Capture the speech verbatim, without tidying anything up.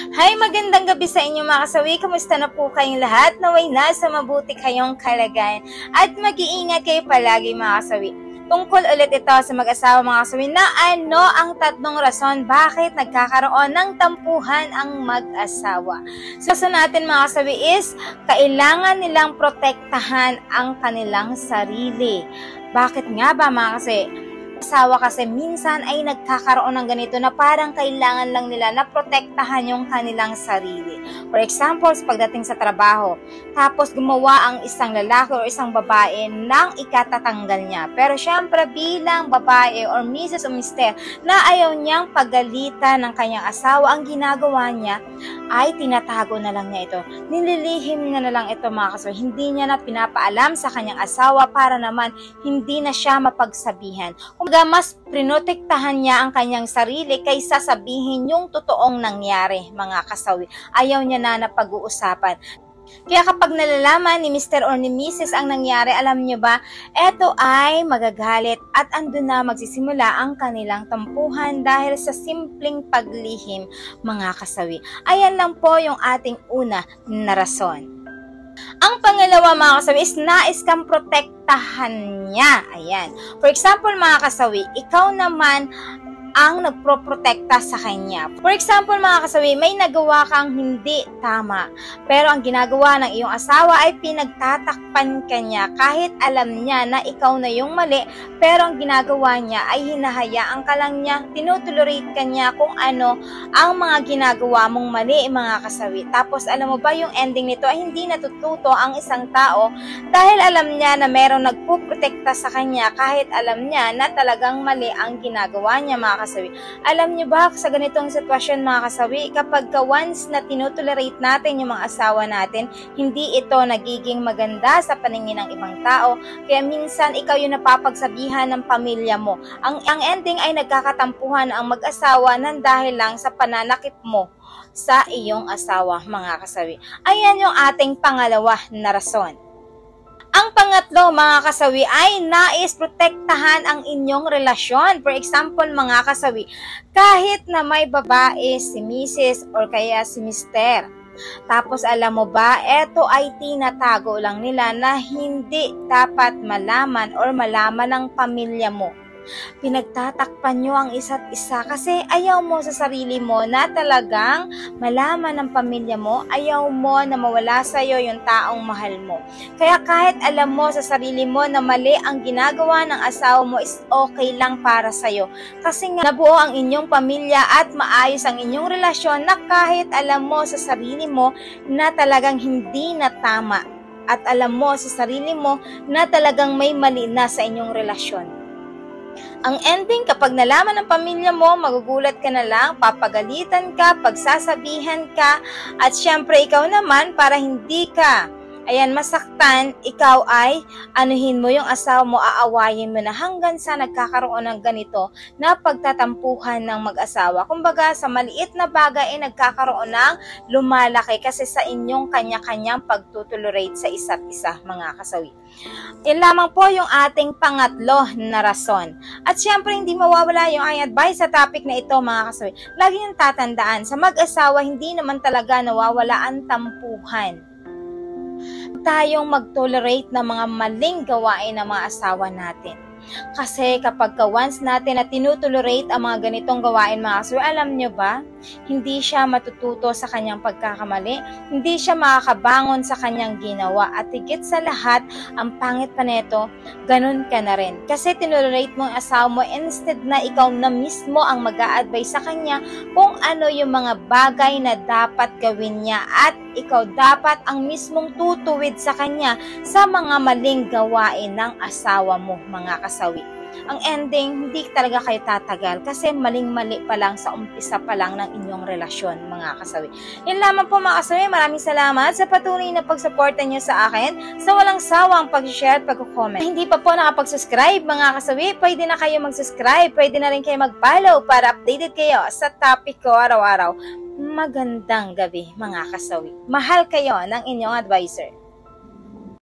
Hi, magandang gabi sa inyo mga kasawi. Kamusta na po kayong lahat? Naway nasa mabuti kayong kalagayan. At mag-iingat kayo palagi mga kasawi. Tungkol ulit ito sa mag-asawa mga kasawi na ano ang tatlong rason bakit nagkakaroon ng tampuhan ang mag-asawa. So sa natin mga kasawi is, kailangan nilang protektahan ang kanilang sarili. Bakit nga ba mga kasawi? Asawa kasi minsan ay nagkakaroon ng ganito na parang kailangan lang nila na protektahan yung kanilang sarili. For example, pagdating sa trabaho, tapos gumawa ang isang lalaki o isang babae ng ikatatanggal niya. Pero syempre bilang babae or misis o mister na ayaw niyang pagalitan ng kanyang asawa, ang ginagawa niya ay tinatago na lang niya ito. Nililihim niya na lang ito mga kasawi. Hindi niya na pinapaalam sa kanyang asawa para naman hindi na siya mapagsabihan. Kumbaga, mas prinotektahan niya ang kanyang sarili kaysa sabihin yung totoong nangyari, mga kasawi. Ayaw niya na na pag-uusapan. Kaya kapag nalalaman ni mister or ni missus ang nangyari, alam niyo ba, eto ay magagalit at andun na magsisimula ang kanilang tampuhan dahil sa simpleng paglihim, mga kasawi. Ayan lang po yung ating una na rason. Ang pangalawa mga kasawi is nais kang protektahan niya. Ayan. For example mga kasawi, ikaw naman ang nagproprotekta sa kanya. For example mga kasawi, may nagawa kang hindi tama. Pero ang ginagawa ng iyong asawa ay pinagtatakpan ka niya kahit alam niya na ikaw na yung mali. Pero ang ginagawa niya ay hinahayaan ka lang niya, tinutolerate ka niya kung ano ang mga ginagawa mong mali mga kasawi. Tapos alam mo ba yung ending nito ay hindi natututo ang isang tao dahil alam niya na merong nagpuprotekta sa kanya kahit alam niya na talagang mali ang ginagawa niya mga kasawi. Alam niyo ba sa ganitong sitwasyon mga kasawi, kapag ka once na tinotolerate natin yung mga asawa natin, hindi ito nagiging maganda sa paningin ng ibang tao. Kaya minsan ikaw yung napapagsabihan ng pamilya mo. Ang, ang ending ay nagkakatampuhan ang mag-asawa nang dahil lang sa pananakit mo sa iyong asawa mga kasawi. Ayan yung ating pangalawa na rason. Ang pangatlo mga kasawi ay nais protektahan ang inyong relasyon. For example mga kasawi, kahit na may babae si missus or kaya si mister. Tapos alam mo ba, eto ay tinatago lang nila na hindi dapat malaman or malaman ng pamilya mo. Pinagtatakpan nyo ang isa't isa kasi ayaw mo sa sarili mo na talagang malaman ng pamilya mo, ayaw mo na mawala sa'yo yung taong mahal mo. Kaya kahit alam mo sa sarili mo na mali ang ginagawa ng asawa mo is okay lang para sa'yo. Kasi nga nabuo ang inyong pamilya at maayos ang inyong relasyon na kahit alam mo sa sarili mo na talagang hindi na tama at alam mo sa sarili mo na talagang may mali na sa inyong relasyon. Ang ending, kapag nalaman ng pamilya mo, magugulat ka na lang, papagalitan ka, pagsasabihan ka, at syempre ikaw naman, para hindi ka, ayan, masaktan, ikaw ay anuhin mo yung asawa mo, aawayin mo na hanggang sa nagkakaroon ng ganito na pagtatampuhan ng mag-asawa. Kumbaga, sa maliit na bagay ay nagkakaroon ng lumalaki kasi sa inyong kanya-kanyang pagtutolerate sa isa't isa, mga kasawi. Yan lamang po yung ating pangatlo na rason. At syempre, hindi mawawala yung aking advice sa topic na ito, mga kasawi. Lagi niyong tatandaan, sa mag-asawa, hindi naman talaga nawawala ang tampuhan. Tayong mag-tolerate ng mga maling gawain ng mga asawa natin. Kasi kapag ka once natin na tinutolerate ang mga ganitong gawain mga kasawi, alam nyo ba, hindi siya matututo sa kanyang pagkakamali, hindi siya makakabangon sa kanyang ginawa, at higit sa lahat, ang pangit pa neto, ganun ka na rin. Kasi tinutolerate mo ang asawa mo instead na ikaw na mismo ang mag-a-advise sa kanya kung ano yung mga bagay na dapat gawin niya at ikaw dapat ang mismong tutuwid sa kanya sa mga maling gawain ng asawa mo, mga kasawi. Ang ending, hindi talaga kayo tatagal kasi maling-mali pa lang sa umpisa pa lang ng inyong relasyon, mga kasawi. Yan lamang po mga kasawi. Maraming salamat sa patuloy na pagsuporta nyo sa akin, sa walang sawang pag-share at pag-comment. Hindi pa po nakapag-subscribe, mga kasawi, pwede na kayo mag-subscribe, pwede na rin kayo mag-follow para updated kayo sa topic ko araw-araw. Magandang gabi mga kasawi. Mahal kayo ng inyong advisor.